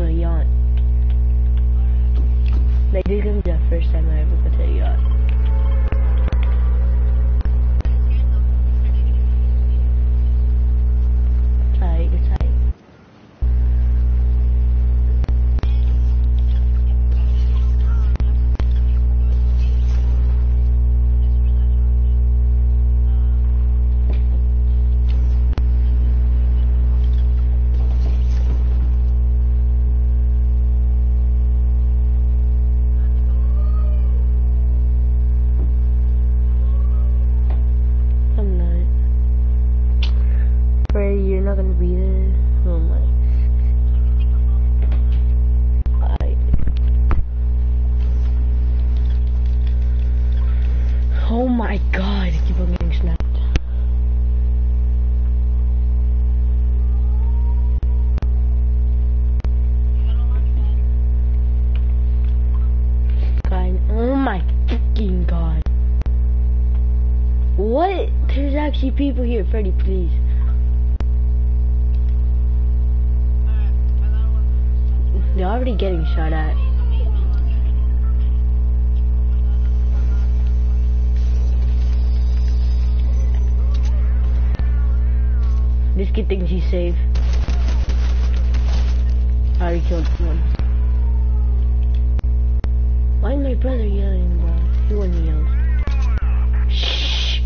to a yacht. Like, this is gonna be the first time I ever go to a yacht. It's tight. Oh my god, I keep on getting snapped. God, oh my fucking god. What? There's actually people here, Freddy, please. They're already getting shot at. This kid thinks he's safe. I already killed one. Why is my brother yelling, bro? He wouldn't yell. Shh!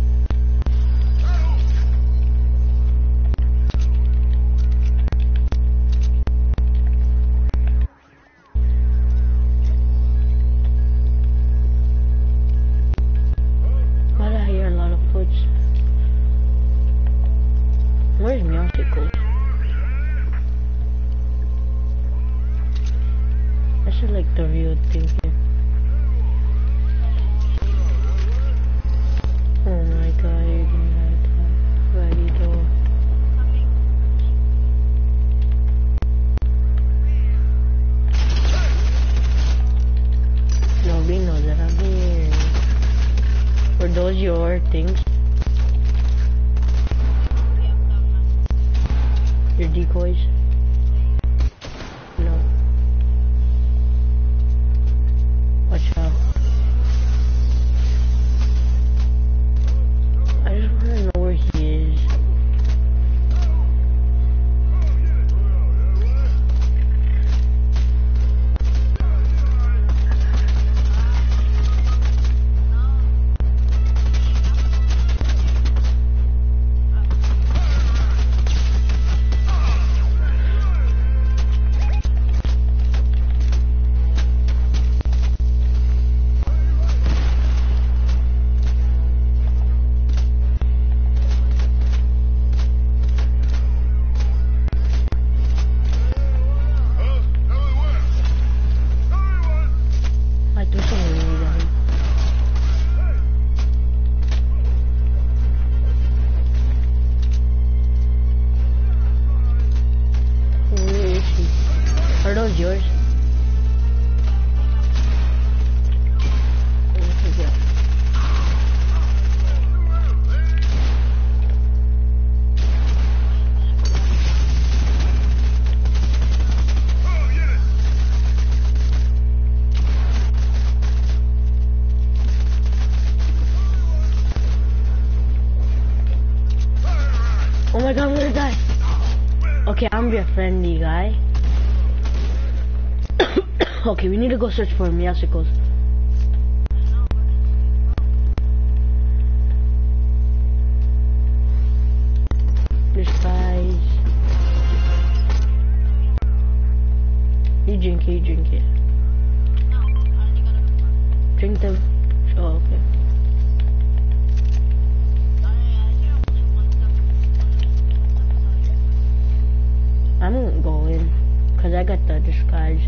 Why do I hear a lot of foots? Where's Meowsicles? I should like the real thing here. Oh my god, you're gonna die. Ready though. Nobody knows that I'm here. Were those your things? Your decoys? No. Watch out. I just wanna know where he is. Are those yours? Oh my god, I'm gonna die. Okay, I'm gonna be a friendly guy. Okay, we need to go search for Meowsicles. This guy's... You drink it, you drink it. Drink them. Oh, okay. I won't go in, cause I got the disguise.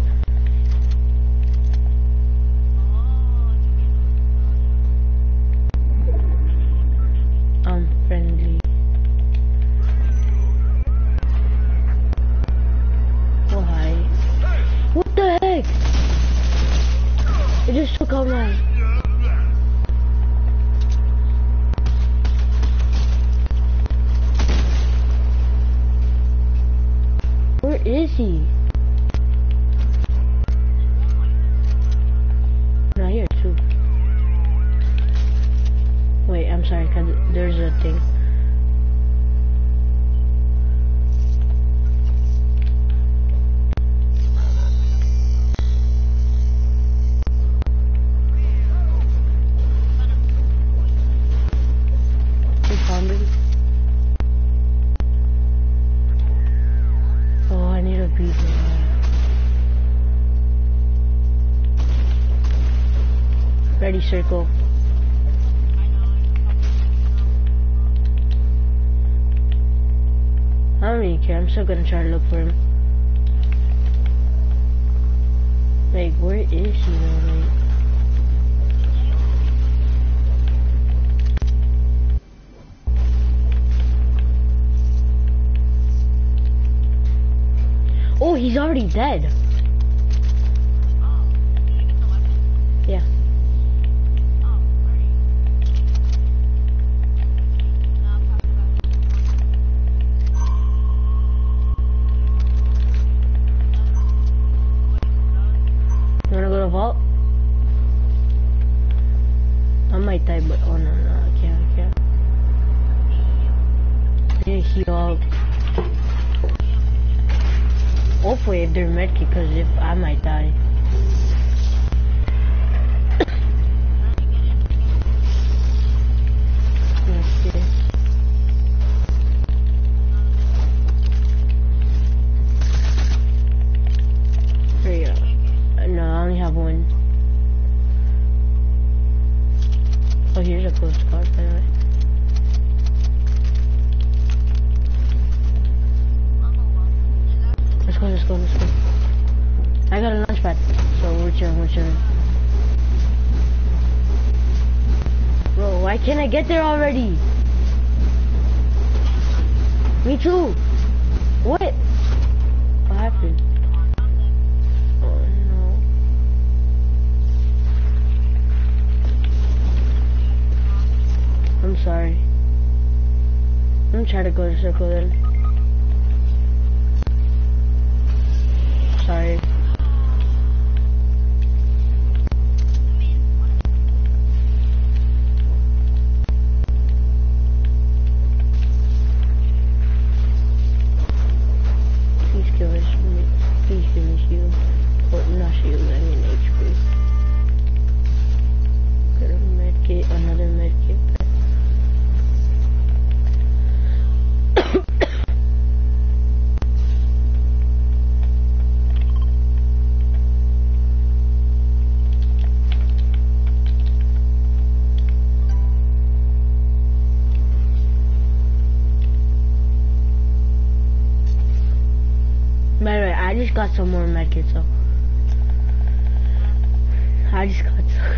I'm friendly. Oh hi. What the heck? It just took out my... already circle. I don't really care. I'm still gonna try to look for him. Like, where is he though? Like, oh, he's already dead. Yeah. You wanna go to vault? I might die, but oh no, I can't. I need to heal up. Hopefully if they're medkit, because if I might die. Let's see. There you go. No, I only have one. Oh, here's a ghost card, by the way. Let's go. I got a launch pad, so we're chilling. Bro, why can't I get there already? Me too. What? What happened? Oh no. I'm sorry. I'm gonna try to go to circle then. Sorry. Please give me shield. Or not shield, I mean HP. Get a medkit, another medkit. By the way, I just got some more medkits, so I just got some.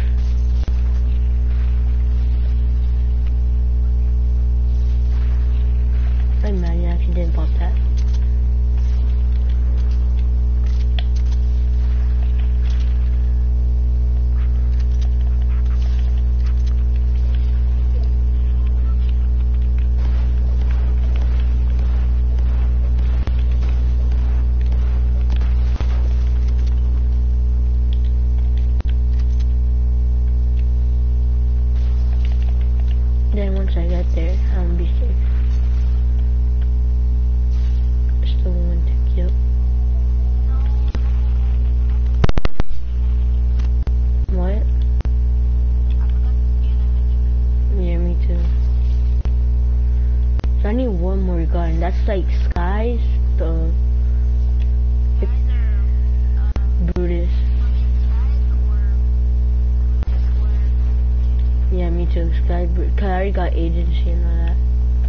I'm mad you actually didn't pop that. Then once I get there, I'll be safe. Still one to kill. What? Yeah, me too. So I need one more gun. That's like Skies, the Brutus. Yeah, me too. Sky, cause I already got agency and all that.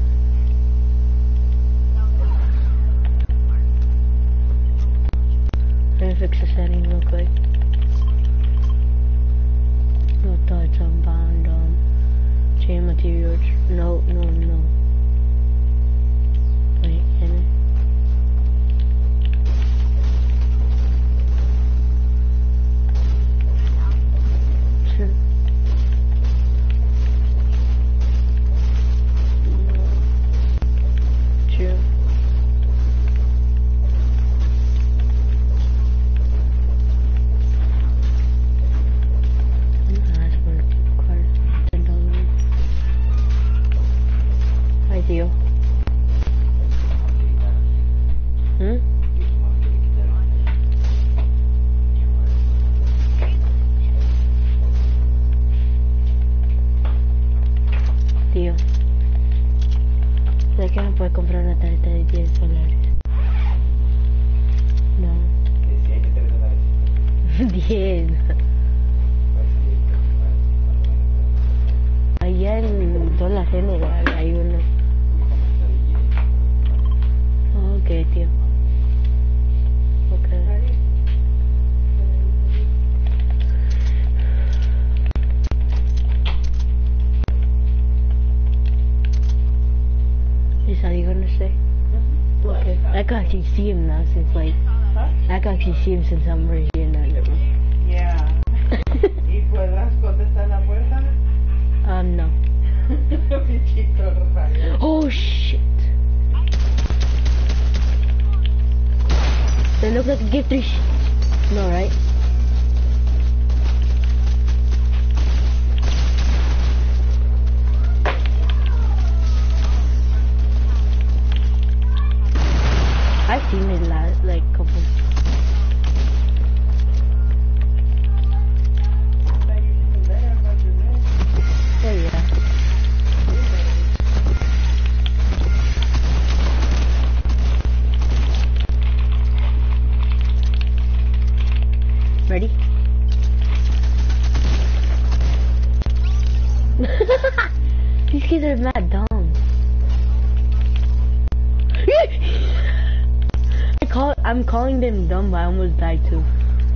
Let me fix the setting real quick. No thoughts on bound chain materials. No. Wait, can I? Sure. True. Hi, Theo. Tío, ¿sabes que me puedes comprar una tarjeta de $10? No. ¿10? allá en toda la general hay uno. Ok, tío. Ok. Is that you gonna say? Okay. I can actually see him now since like I can actually see him since I'm right here now. Yeah. ¿Y puedas contestar la puerta? No. Bichito raro. Oh shit. They look like a gift three no, right? I've seen it like couple. Oh yeah. Ready? These kids are mad dumb. I'm calling them dumb, but I almost died too.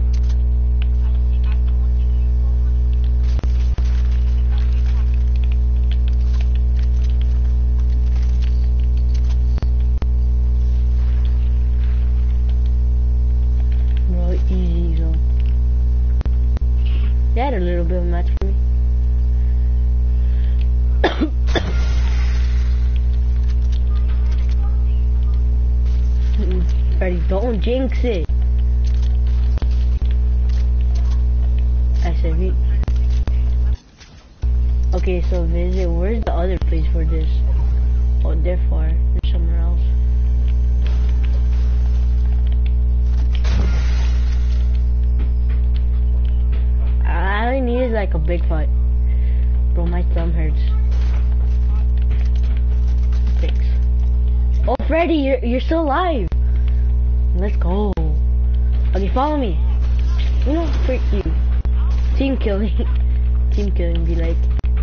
Bro, easy though. They had a little bit of a match for me. Freddy, don't jinx it. I said we. Okay, so visit. Where's the other place for this? Oh, they're far. They're somewhere else. All I need is like a big fight. Bro, my thumb hurts. Thanks. Oh, Freddy, you're still alive. Let's go. Okay, follow me. You know, freak you. Team killing. Team killing be like.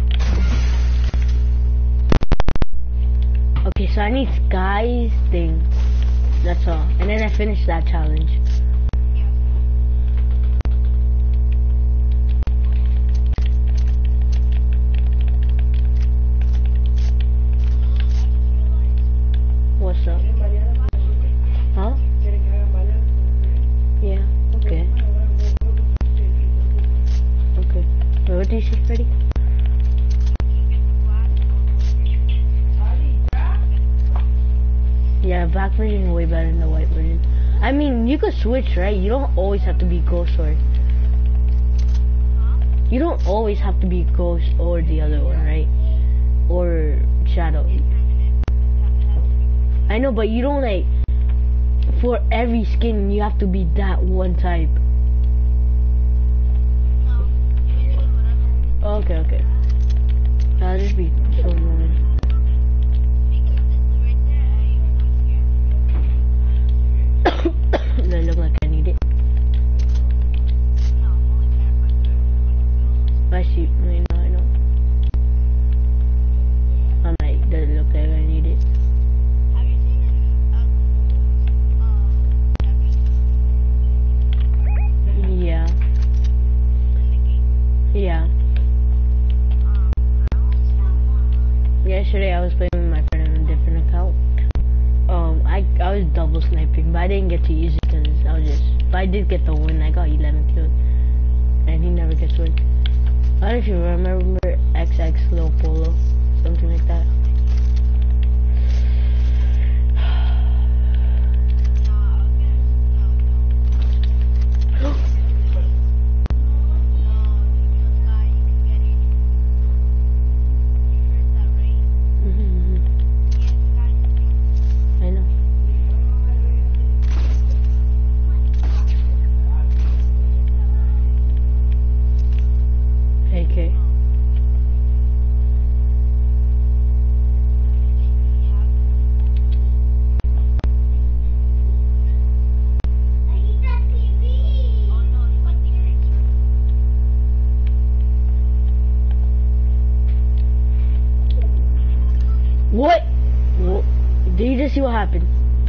Okay, so I need Sky's thing. That's all. And then I finish that challenge. What's up? Huh? Yeah, okay. Okay. Wait, what did you say, Freddy? Yeah, black version is way better than the white version. I mean, you could switch, right? You don't always have to be Ghost or... You don't always have to be Ghost or the other one, right? Or Shadow. I know, but you don't like... For every skin, you have to be that one type. Okay, okay. I'll just be so annoying. Does it look like I need it? I see. I know. I'm like, does it look like I need it? Yeah. Yeah. Yesterday I was playing with my friend on a different account. I was double sniping, but I didn't get to use it because I was just. But I did get the win. I got 11 kills, and he never gets win. I don't know if you remember XX Lil Polo, something like that. see what happened.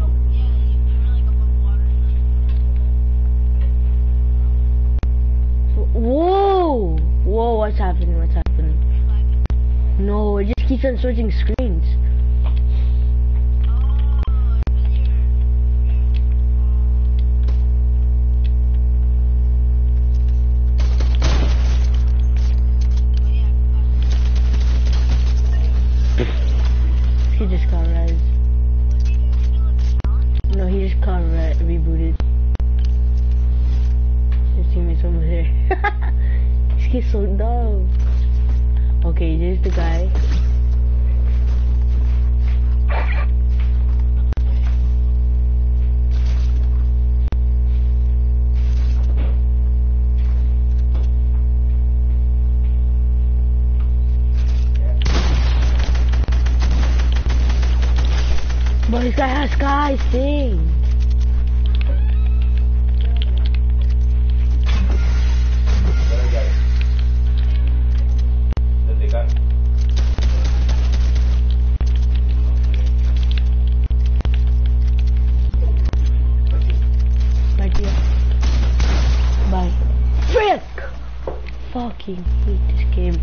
Whoa! Whoa, what's happening? What's happening? No, it just keeps on switching screens. He just got res. No, he just got rebooted. His teammate's over there. This kid's so dumb. Okay, there's the guy. But this guy has Sky Sing. Bye. Frick! Fucking hate this game.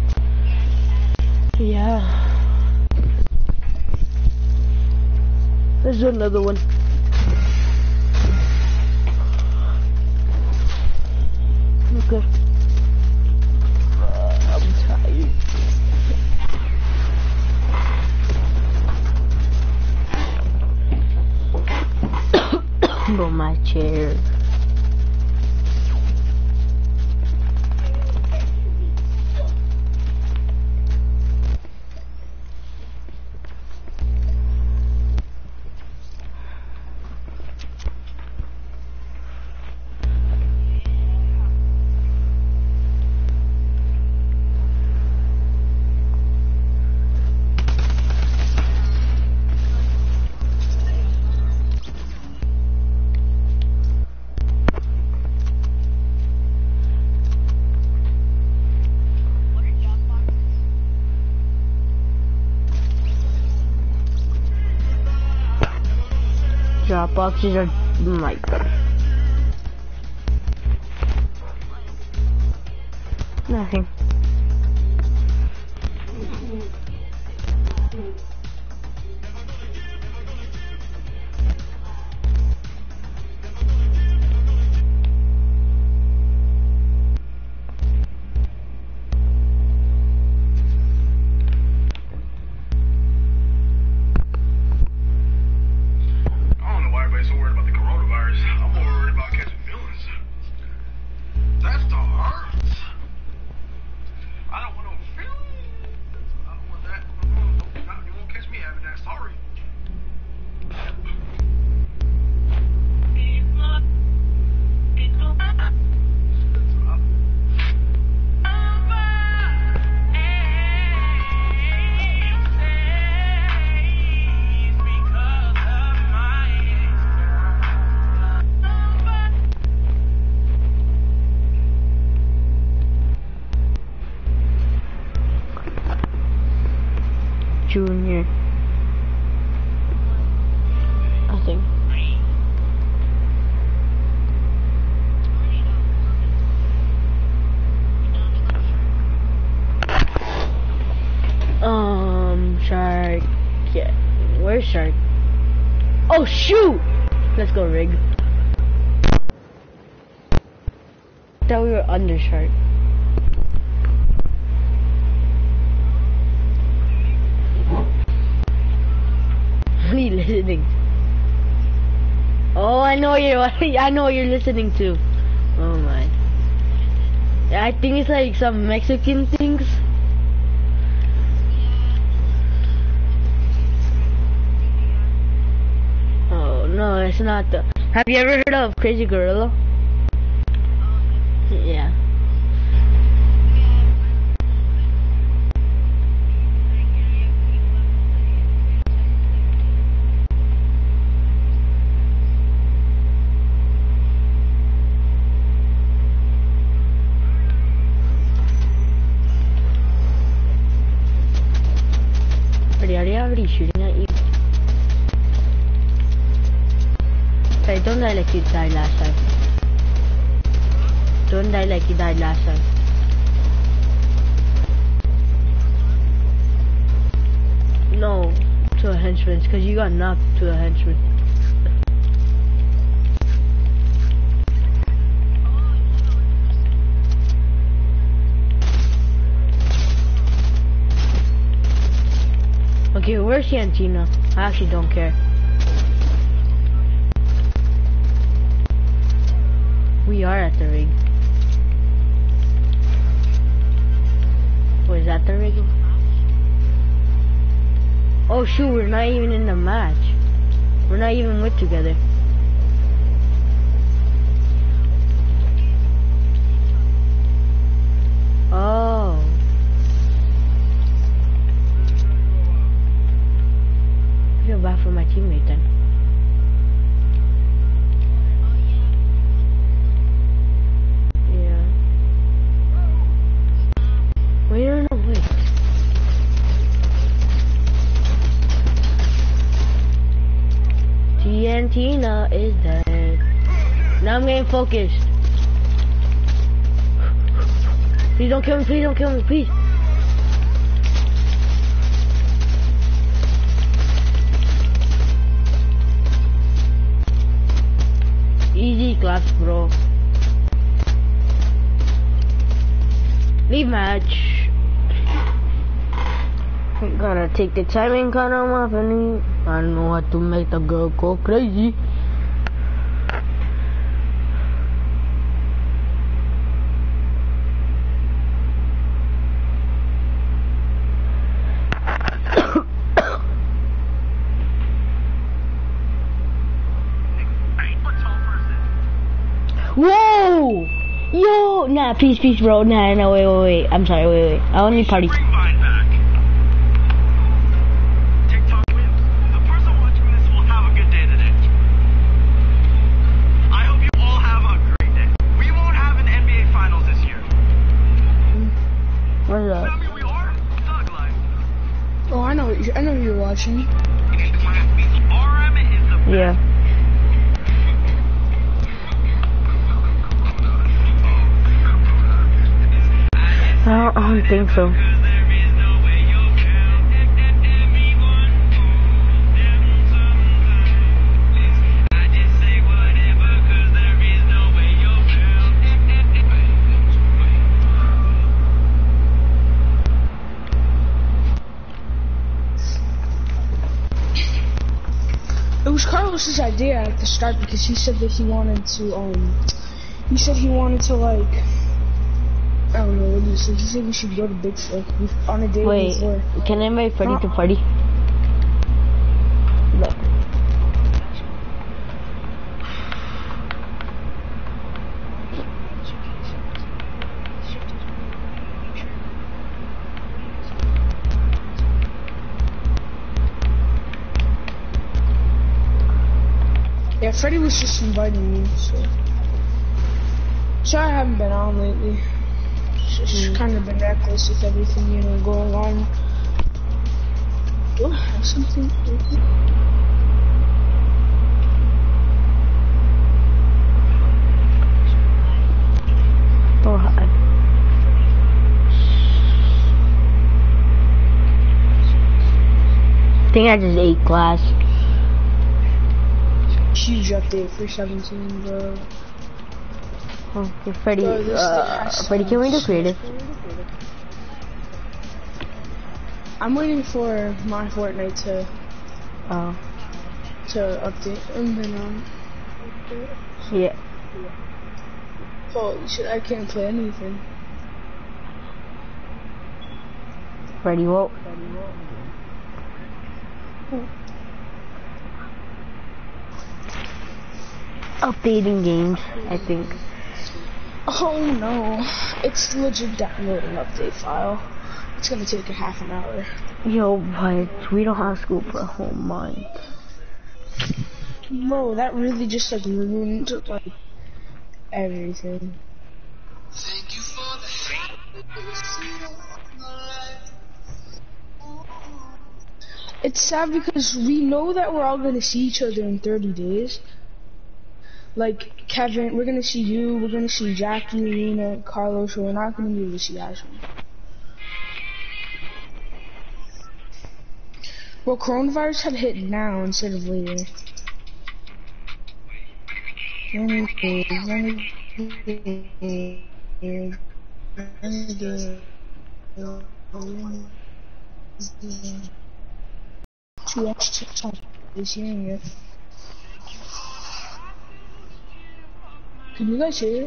Yeah. Let's do another one. Okay. I'm tired. But my chair. Drop boxes are my god. Nothing. Junior, I think. Shark. Yeah, where's Shark? Oh shoot! Let's go, Rig. Thought we were under Shark. Listening. Oh, I know I know what you're listening to. Oh my. I think it's like some Mexican things. Oh no, it's not the. Have you ever heard of Crazy Gorilla? Yeah. Are they already shooting at you? like you died last time. Don't die like you died last time. No, to a henchman, because you got knocked to a henchman. Okay, where's Santina? I actually don't care. We are at the rig. Was that the rig? Oh shoot, we're not even in the match. We're not even with together. Oh. I feel bad for my teammate then. Yeah. Wait, no, wait. Tiantina is dead. Now I'm getting focused. Please don't kill me, please don't kill me, please. Easy class, bro. Leave match. I'm gonna take the timing cut on my funny. I know how to make the girl go crazy. Whoa! Yo! Nah, peace, bro. Nah, no, wait. I'm sorry, wait. I only party. Oh, I know you're watching. Yeah. I don't think so. It was Carlos's idea at the start because he said that he wanted to like, I don't know what he said. He said we should go to Bigfoot on a day before. Wait, can I invite Freddy to party? No. Yeah, Freddy was just inviting me, so. Sorry I haven't been on lately. It's just kind of been reckless with everything, you know, going on. Do I have something? Oh, hi. I think I just ate glass. Huge update for 17, bro. Okay, Freddy, Bro, Freddy, can we do creative? I'm waiting for my Fortnite to update and then Yeah. holy shit, I can't play anything. Freddy, what? Updating games, I think. Oh no, it's legit downloading update file. It's gonna take a half an hour. Yo, but we don't have school for a whole month. Bro, that really just like ruined like everything. Thank you for the It's sad because we know that we're all gonna see each other in 30 days. Like, Kevin, we're gonna see you, we're gonna see Jackie, Rena, Carlos, we're not gonna be able to see Ashley. Well, coronavirus had hit now instead of later. To watch TikTok is hearing it. Can you guys hear it?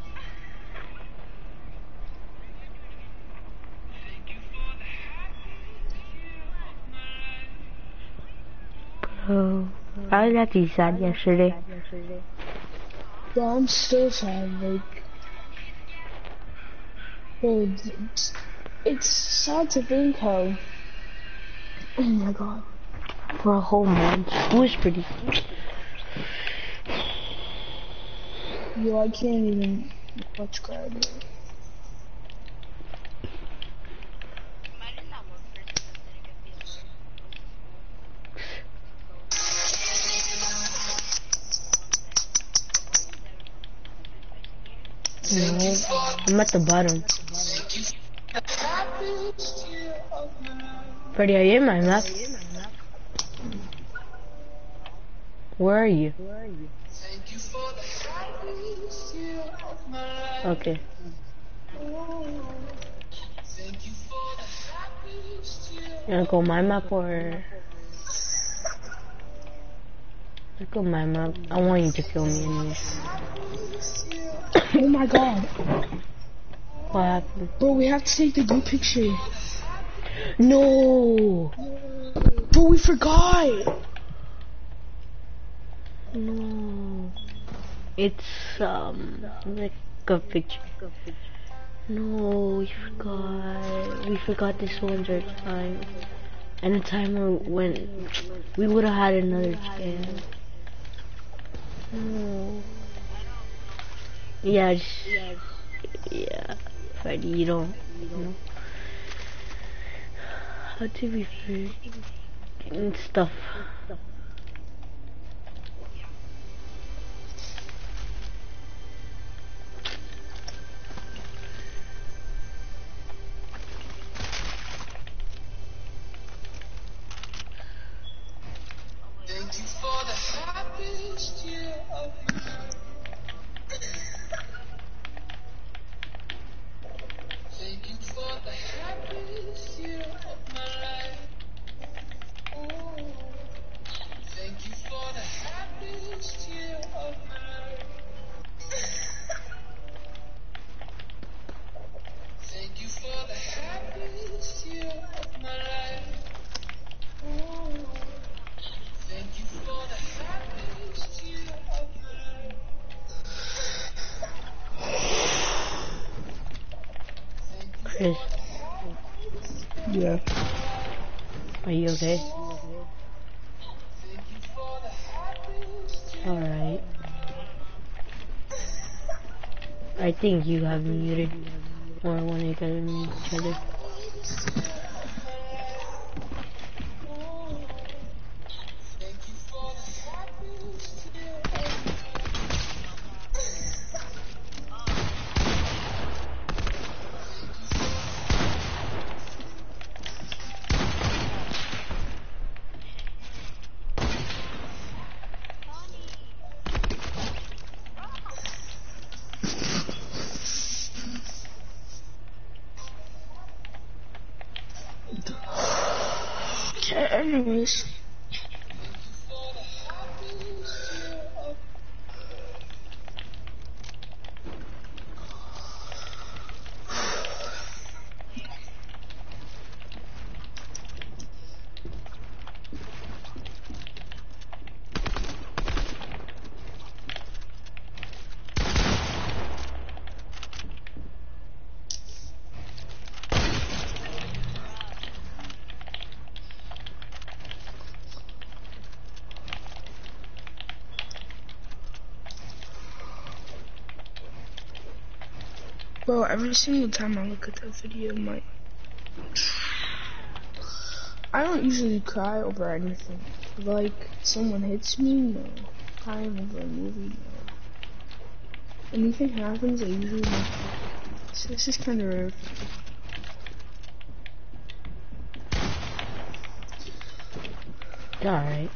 Oh, I was actually sad yesterday. But I'm still sad, like, bro, it's sad to think how, oh my god. For a whole month. It was pretty. Yo, I can't even watch cry, bro. No, I'm at the bottom. Freddie, are you in my map? Where are you? Okay. You wanna go my map or? Let's go my map. I want you to kill me anyway. Oh my god. What happened? Bro, we have to take the group picture. No! Bro, we forgot! No. It's, like a picture. No, we forgot. We forgot this one's our time. And the timer went. We would have had another chance. No. Yeah, yeah. Freddie, you don't know. How did we forget stuff? Thank you for the happiest year of my life. Thank you for the happiest year of my life. Oh, thank you for the happiest year of my life. Thank you for the happiest year of my life. Oh, thank you for the happiest year of my life. Chris, Yeah. are you okay? Alright. I think you have me muted. Or one of you guys mute each other. Anyways. Bro, every single time I look at that video, I don't usually cry over anything. Like, someone hits me, no. Crying over a movie, no. anything happens, I usually make so this is kind of rare. Alright.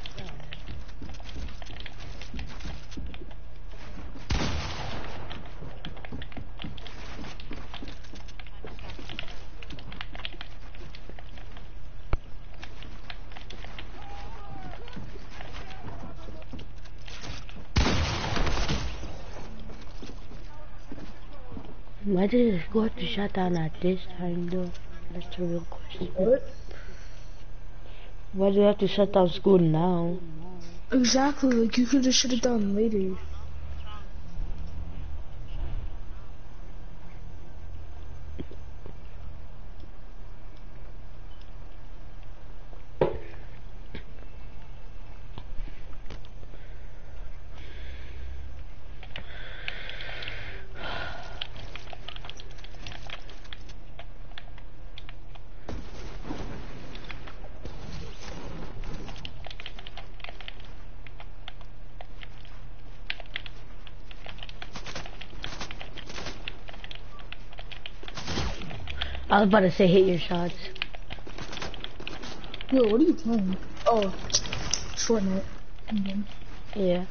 Why did it go to shut down at this time though? That's a real question. What? Why do you have to shut down school now? Exactly, like you could have shut it down later. I was about to say hit your shots. Yo, what are you playing? Oh, Fortnite. Okay. Yeah.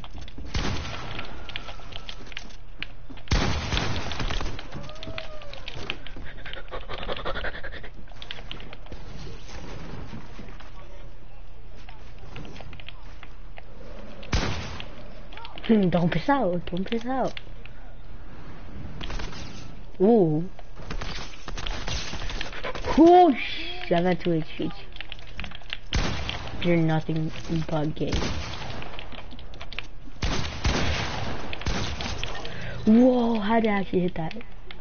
Don't piss out, don't piss out. Ooh. Whoosh! I got to shoot you. You're nothing but gay. Whoa, how did I actually hit that?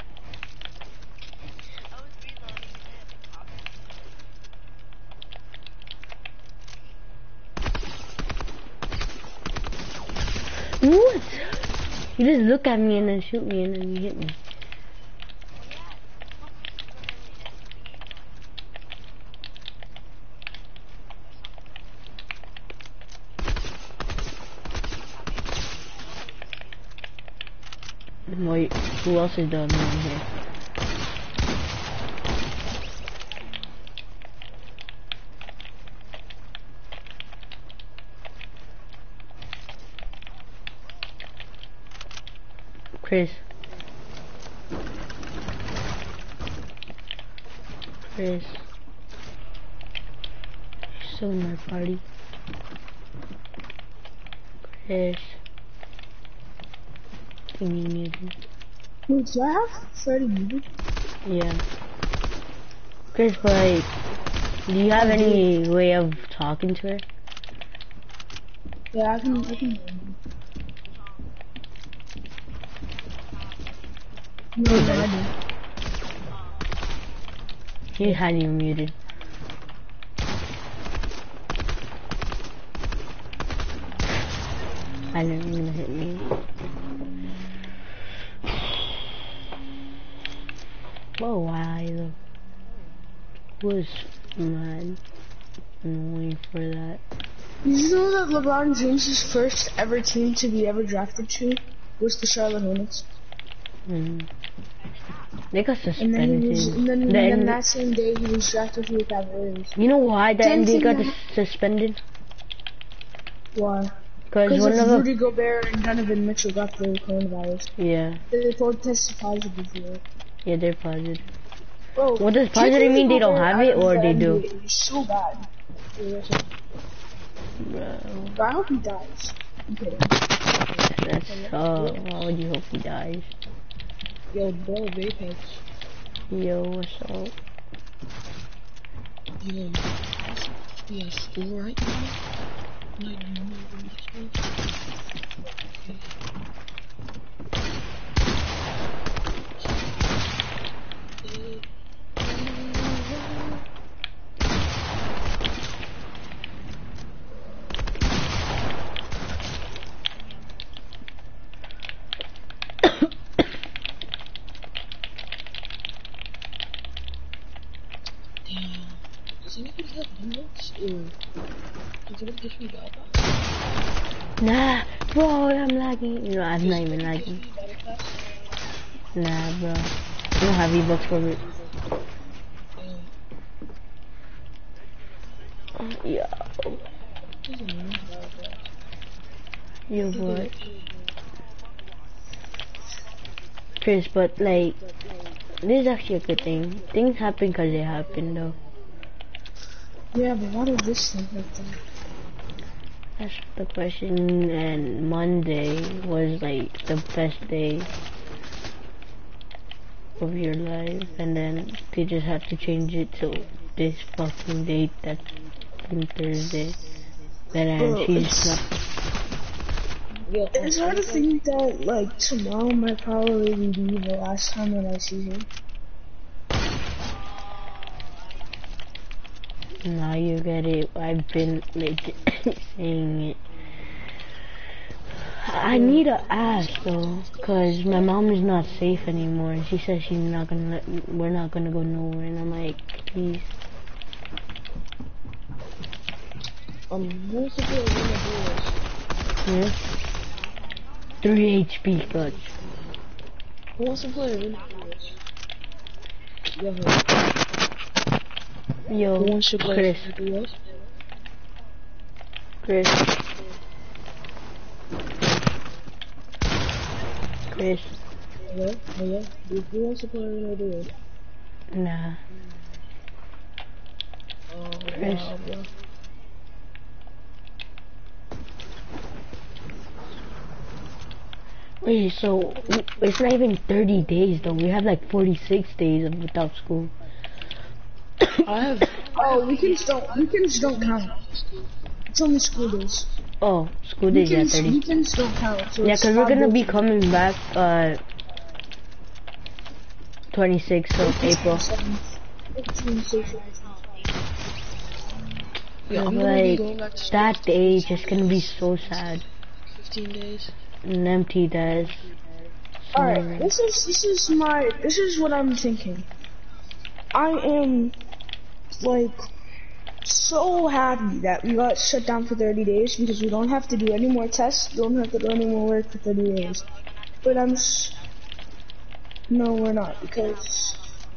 What? You just look at me and then shoot me and then you hit me. Wait, who else is down here? Chris. Chris. You're still in my party. Chris. You muted. Wait, do I have Freddy muted? Yeah. Chris, like, do you have any way of talking to her? Yeah, I can. No, I didn't. He had you muted. I didn't even hit me. Whoa, why was mad annoying for that. Did you know that LeBron James' first ever team to be ever drafted to was the Charlotte Hornets? They got suspended. And then that same day he was drafted to the Cavaliers. You know why the NBA got suspended? Why? Because one of Rudy Gobert and Donovan Mitchell got the coronavirus. Yeah. They both tested positive for it. Yeah, they're positive. Bro, what does positive mean? They don't have it, or they do? It's so bad. Bro. But I hope he dies. I'm kidding. That's why would you hope he dies? Yo, bro, Vapex. Yo, what's up? Yo, we at school right now? Like, you know what I'm Nah, bro, I'm lagging. No, I'm not even lagging. Nah, bro. I don't have V-Bucks for it. Yo. Yo, what? Chris, but like, this is actually a good thing. Things happen because they happen, though. Yeah, but why did this thing happen? That's the question. And Monday was like the best day of your life, and then they just have to change it to this fucking date that's in Thursday. And Bro, she's not. It's hard to think that, like, tomorrow might probably be the last time that I see her. Now you get it. I've been like saying it. I need to ask though, cause my mom is not safe anymore, and she says she's not gonna we're not gonna go nowhere, and I'm like, please. Who wants to play Arena Heroes? Yeah. 3 HP, good. Who wants to play Arena Heroes? Yo, Who wants to play Chris. Arena Heroes? Chris. Chris. Hello? Hello? Who wants to play Arena Heroes? Nah. Chris. Wow, bro. Wait, so it's not even 30 days though. We have like 46 days without school. Weekends don't count. It's only school days. Oh, school days, yeah, 30. Weekends don't count. So Yeah, it's cause we're 5 gonna be days. coming back 26th of April. 15, Yeah, I'm gonna be like going back to school. that day is just gonna be so sad. 15 days. And empty desk. Alright, this is what I'm thinking. I am like so happy that we got shut down for 30 days because we don't have to do any more tests, we don't have to do any more work for 30 days. But no, we're not, because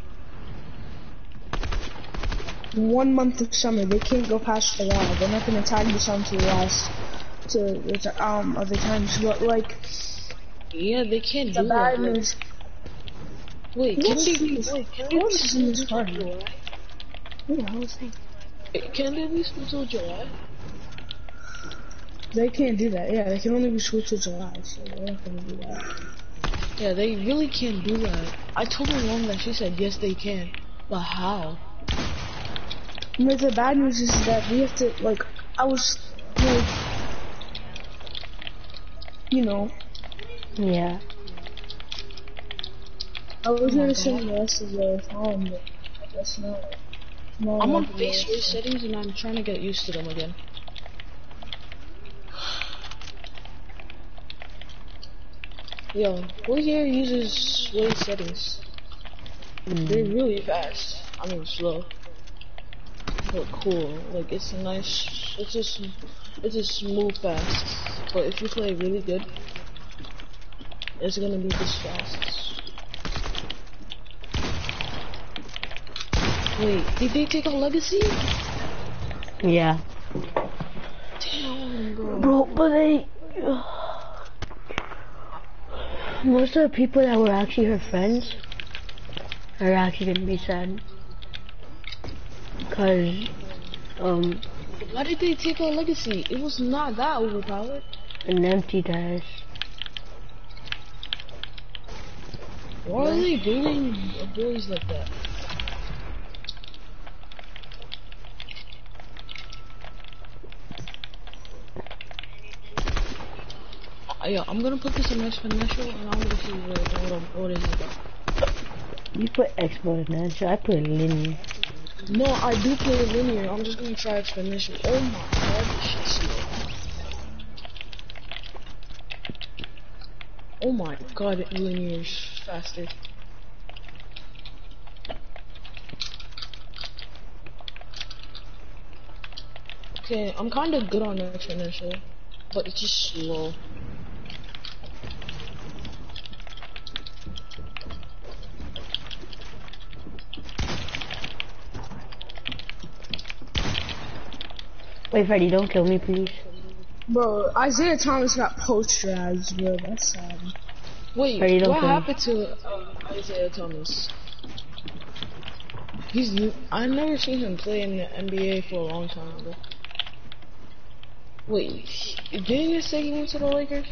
1 month of summer, they can't go past July. They're not gonna tag this on to the last other times. But like, Yeah, they can't the do bad that. news. Wait, can they be Who else is in this party? Who the hell is that? Can they be until July? They can't do that. Yeah, they can only be switched to July, so they're not gonna do that. Yeah, they really can't do that. I told my mom that, she said yes they can. But how? But the bad news is that we have to, like, I was, like, you know, Yeah. I was gonna send the rest of the time, but I guess not. No, I'm on not face the race settings and I'm trying to get used to them again. Yo, who here uses wave settings? They're really fast. I mean slow. But cool. Like it's a nice, it's a smooth fast. But if you play really good, it's gonna be this fast. Wait, did they take a legacy? Yeah. Damn, bro. Bro, but they... most of the people that were actually her friends are actually gonna be sad. Cause, Why did they take our legacy? It was not that overpowered. an empty desk. Why are they dating boys like that? Yeah, I'm gonna put this in exponential and I'm gonna see what it is about. You put exponential, I put linear. No, I do play linear. I'm just gonna try exponential. Oh my god, this shit's slow. Oh my god, linear is faster. Okay, I'm kinda good on exponential, but it's just slow. Wait, Freddy, don't kill me, please. Bro, Isaiah Thomas got posterized, bro. That's sad. Wait, Freddy, don't what kill me. happened to Isaiah Thomas? He's new. I've never seen him play in the NBA for a long time, bro. Wait, didn't you say he went to the Lakers?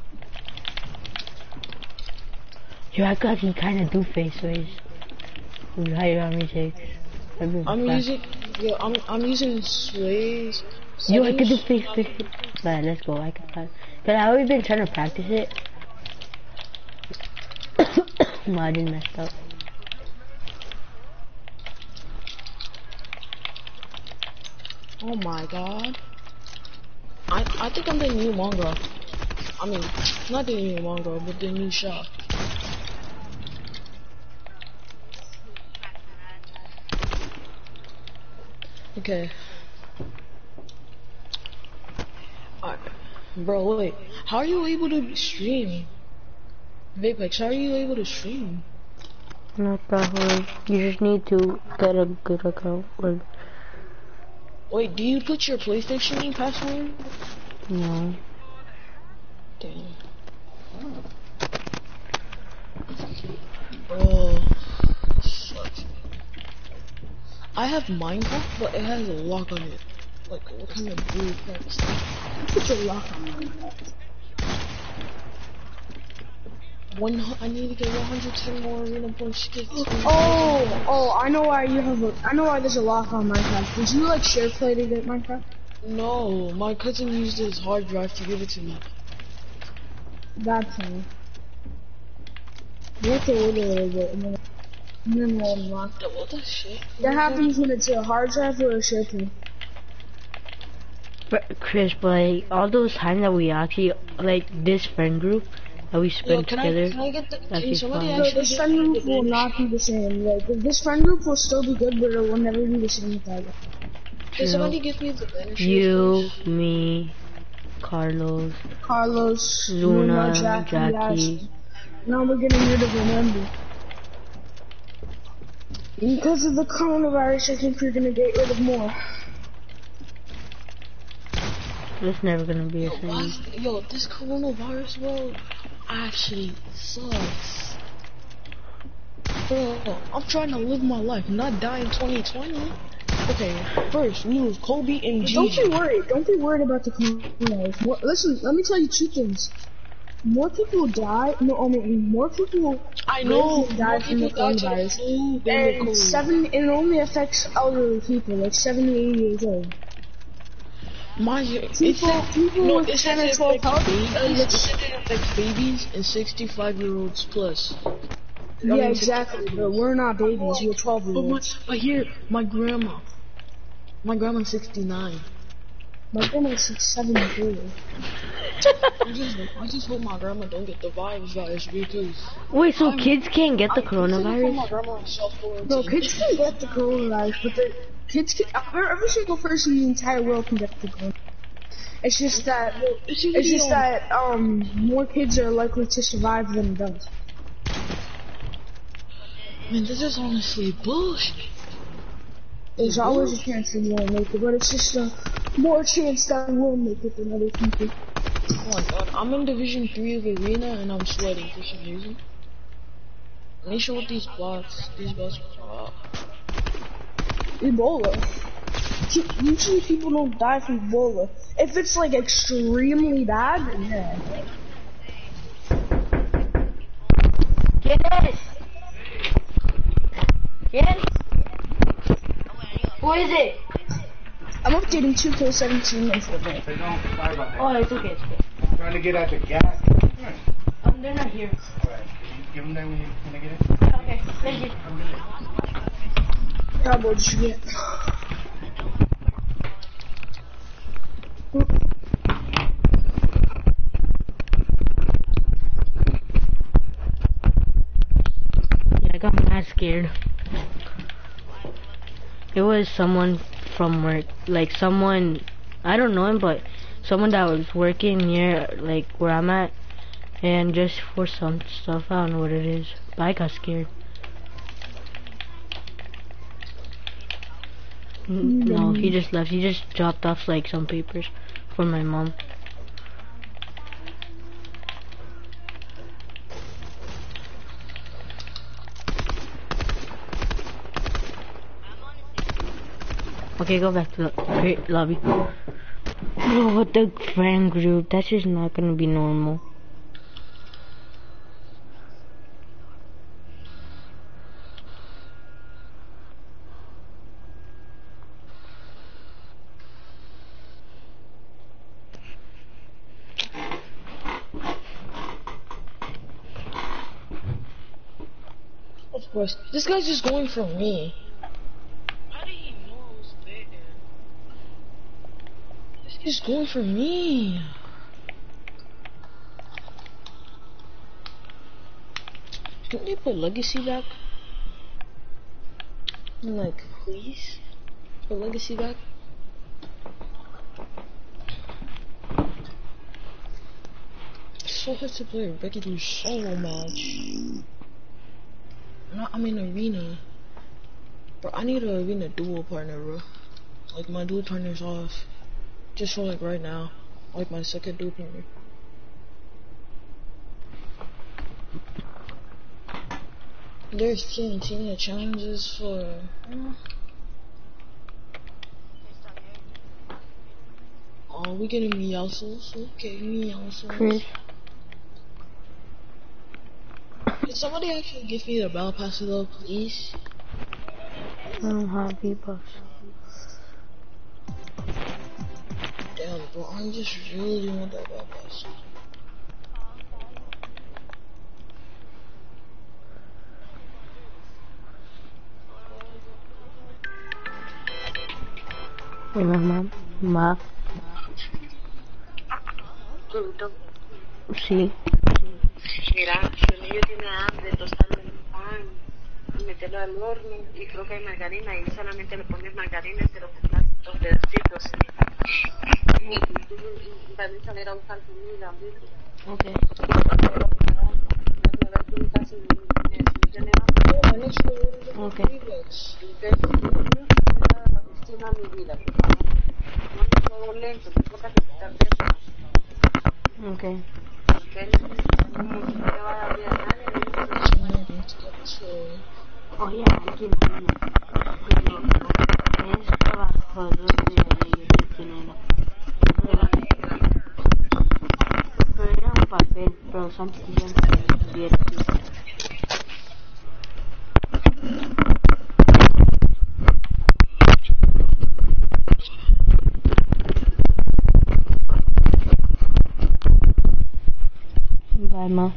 You act like he kind of do face waves. How you got me shakes? I'm using Sway's. Yo, I can do settings. face. But let's go. I can practice. Cause I always been trying to practice it. No, I just messed up. Oh my god. I think I'm the new manga. I mean, not the new manga, but the new shop. Okay. Alright. Bro, wait. How are you able to stream? Vapex, how are you able to stream? Not that hard. You just need to get a good account. Or Wait, do you put your PlayStation in password? no. Damn. Oh, sucks. I have Minecraft, but it has a lock on it. Like, what kind of blue crap stuff? Put your lock on that. I need to get 110 more arena points to get to I know why I know why there's a lock on Minecraft. Did you like share play to get Minecraft? No, my cousin used his hard drive to give it to me. That's me. You have to wait a little bit and then we'll unlock. What the shit? That happens when it's a hard drive or a share play. But Chris, but like all those times that we actually like this friend group that we Yo, spent can together. I get the, That's can just somebody fine. So actually this get friend me group the will bench? not be the same. Like this friend group will still be good, but it will never be the same without it. Can somebody give me the bench? You, me, Carlos, Carlos, Luna, Jackie. Jackie. Now we're getting rid of a member. Because of the coronavirus, I think we're gonna get rid of more. It's never gonna be the same. Yo, this coronavirus, bro, actually sucks. Bro, I'm trying to live my life, not die in 2020. Okay, first news: Kobe and Don't Gigi. be worried. Don't be worried about the coronavirus. Listen, let me tell you two things. More people die. More people. I know. die from the coronavirus. And it only affects elderly people, like 70, 80 years old. People with 10 or 12 health. It affects babies and 65-year-olds plus. Yeah, exactly. But we're not babies. We're 12-year-olds. But here, my grandma's 69. My grandma's 73. I just hope my grandma don't get the virus because Wait, so kids can't get the coronavirus? my grandma self-quarantine. No, kids can get the coronavirus, but every single person in the entire world can get the coronavirus. It's just that more kids are likely to survive than adults. Man, this is honestly bullshit. There's always a chance that you won't make it, but it's just more chance that you will make it than other people. Oh my god, I'm in Division 3 of Arena and I'm sweating for some reason. Let me show what these bots are. Ebola. Usually people don't die from Ebola. If it's like extremely bad, then yeah. Get it! Get it! What is it? I'm updating 2K17 in Fortnite. But don't sorry about that. Oh, it's okay, it's okay. I'm trying to get at the gas. They're not here. Alright, give them that when I get it. Okay, thank you. How much did you get? Yeah, I got mad scared. It was someone from work, like someone, I don't know him, but someone that was working near, like, where I'm at, and just for some stuff, I don't know what it is, but I got scared. No, he just left. He just dropped off like some papers for my mom. Okay, go back to the lobby. Bro, what the friend group? That's just not gonna be normal. Of course. This guy's just going for me. How did he know I was there? This guy's going for me. Can they put Legacy back? I'm like, please? Put Legacy back? It's so hard to play a regular solo match. I'm in arena. Bro, I need an arena duo partner, bro. Like, my duo partner's off. Just for, like, right now. Like, my second duo partner. There's TNT challenges for... Oh, we getting Meowscles? Okay, Meowscles. Chris. Can somebody actually give me the battle pass though, please? I don't have V-Bucks. Damn, bro, I just really want that battle pass. Wait, my mom? Ma? Sí. Mira, el niño tiene hambre, tostarle un pan y meterlo al horno y creo que hay margarina y solamente le pones margarina y se lo cortas dos pedacitos. Y también salir a buscar comida, ¿viste? Okay. Okay. Estima mi vida, por favor. No me lento, te toca que quitar eso. Okay. Oye, alguien vino. Pero es trabajador de quién era. Pero era un papel, pero son bien divertidos. Bye, Ma.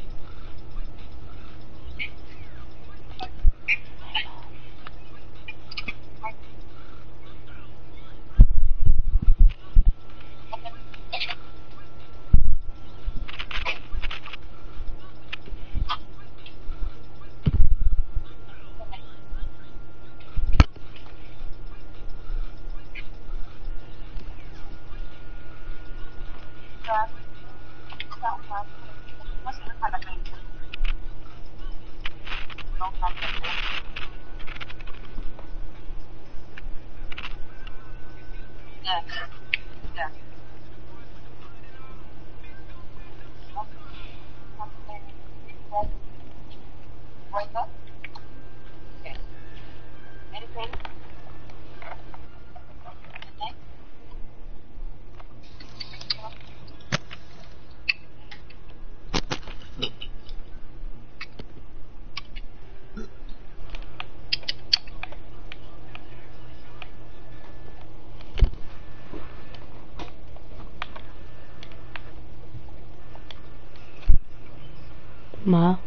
Ma.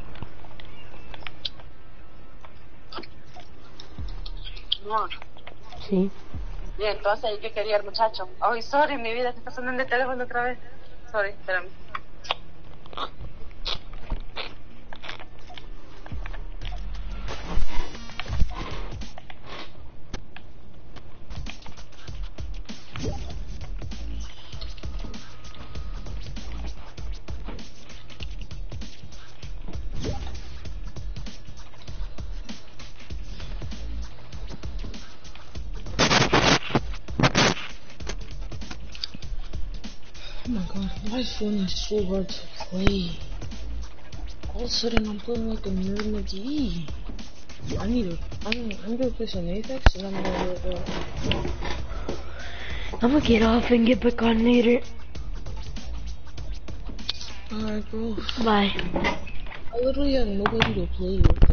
Amor. Sí. Bien, entonces, ¿qué quería el muchacho? Ay, sorry, mi vida, que está sonando el teléfono otra vez. Sorry, espérame. Oh my god, my phone is so hard to play. All of a sudden I'm playing like a nerd McGee. I'm gonna play some Apex and I'm gonna I'm gonna get off and get back on later. Alright bro. Bye. I literally have nobody to play with.